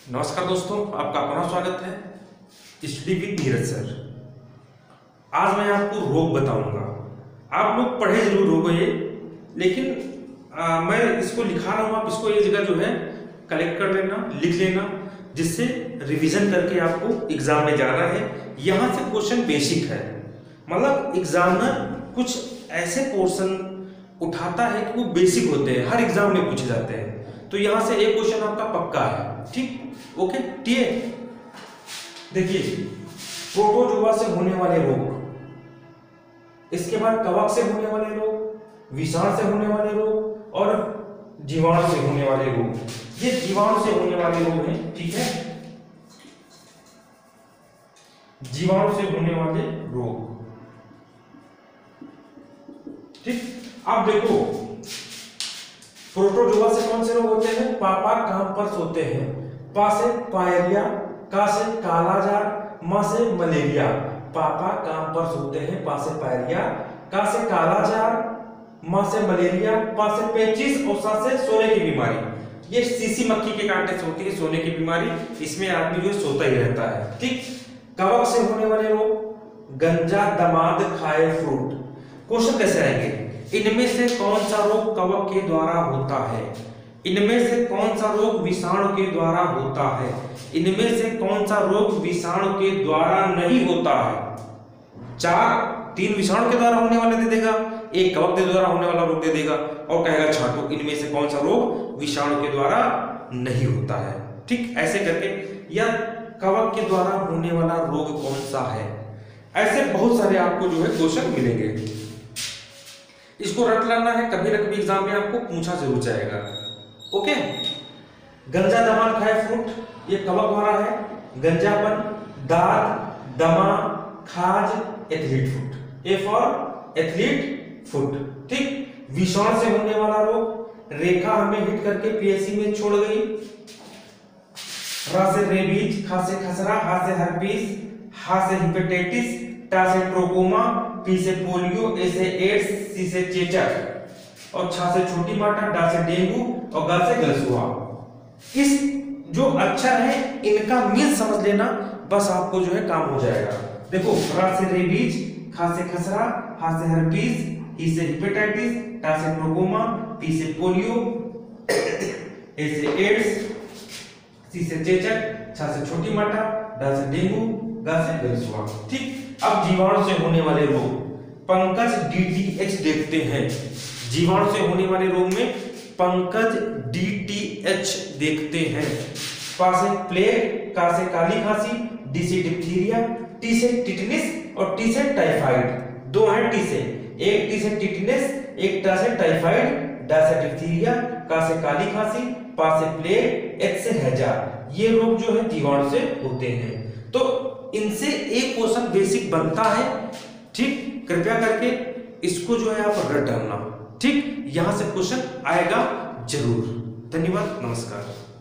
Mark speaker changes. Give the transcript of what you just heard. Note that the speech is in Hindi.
Speaker 1: नमस्कार दोस्तों, आपका अपना स्वागत है स्टडी विद नीरज सर। आज मैं आपको रोग बताऊंगा। आप लोग पढ़े जरूर होंगे, लेकिन मैं इसको लिखा रहा हूँ। आप इसको ये जगह जो है कलेक्ट कर लेना, लिख लेना, जिससे रिवीजन करके आपको एग्जाम में जाना है। यहाँ से क्वेश्चन बेसिक है, मतलब एग्जामिनर कुछ ऐसे पोर्शन उठाता है कि वो बेसिक होते हैं, हर एग्जाम में पूछे जाते हैं। तो यहाँ से एक क्वेश्चन आपका पक्का है, ठीक, ओके। टीए देखिए, प्रोटोजोआ से होने वाले रोग, इसके बाद कवक से होने वाले रोग, विषाणु से होने वाले रोग और जीवाणु से होने वाले रोग। ये जीवाणु से होने वाले रोग हैं, ठीक है, जीवाणु से होने वाले रोग, ठीक। अब देखो, प्रोटोजोआ से कौन से रोग होते हैं? पापा काम्पर्स होते हैं। पा से पायरिया, का से कालाजार, मा से मलेरिया। पापा काम्पर्स होते हैं, पा से पायरिया, का से कालाजार, मा से मलेरिया, पा से पेचिस और सा से सोने की बीमारी। ये सीसी मक्खी के कांटे से होती है सोने की बीमारी, इसमें आदमी जो सोता ही रहता है, ठीक। कवक से होने वाले रोग, गंजा दमाद खाए फ्रूट। क्वेश्चन कैसे आएंगे? इनमें से कौन सा रोग कवक के द्वारा होता है? इनमें से कौन सा रोग विषाणु के द्वारा होता है? इनमें से कौन सा रोग विषाणु के द्वारा नहीं होता है? तीन विषाणु के द्वारा होने वाला दे देगा, एक कवक के द्वारा होने वाला रोग दे देगा और कहेगा छाटो इनमें से कौन सा रोग विषाणु के द्वारा नहीं होता है, ठीक। ऐसे करके, या कवक के द्वारा होने वाला रोग कौन सा है? ऐसे बहुत सारे आपको जो है क्वेश्चन मिलेंगे। इसको रट लेना है, कभी न कभी एग्जाम में आपको पूछा जरूर जाएगा, ओके। गंजा दमा खाए फ्रूट, ये कवक द्वारा है। गंजापन, दाद, दमा, खाज, athlete foot, A for athlete foot, ठीक। विषाणु से होने वाला रोग, रेखा हमें हिट करके पीएससी में छोड़ गई। रा से रेबीज, खा से खसरा, हा से हर्पीस, हा से हेपेटाइटिस, टा से ट्रोकोमा, पी से पोलियो, ए से एड्स, सी से चेचक और छा से छोटी माता, डा से डेंगू और गा से गलसुआ। इस जो अक्षर है इनका मीन समझ लेना, बस आपको जो है काम हो जाएगा। देखो, रा से रेबीज, खा से खसरा, हा से हर्पीस, ही से हेपेटाइटिस, टा से ट्रोकोमा, पी से पोलियो, ए से एड्स, सी से चेचक, छा से छोटी माता, डा से डेंगू, गा से गलसुआ, ठीक। अब जीवाणु से होने वाले रोग, पंकज डीटीएच देखते हैं। जीवाणु से होने वाले रोग में पंकज डीटीएच देखते हैं। पा से प्लेग, का से काली खांसी, डी से डिप्थीरिया, टी से टिटनिस और टी से टाइफाइड। दो हैं टी से, एक टी से टिटनिस, एक टा से टाइफाइड, डा से डिप्थीरिया, का से काली खांसी, पा से प्लेग, एच से हैजा। ये रोग जो है जीवाणु से होते हैं। तो इनसे एक क्वेश्चन बेसिक बनता है, ठीक। कृपया करके इसको जो है आप रट डालना, ठीक। यहां से क्वेश्चन आएगा जरूर। धन्यवाद, नमस्कार।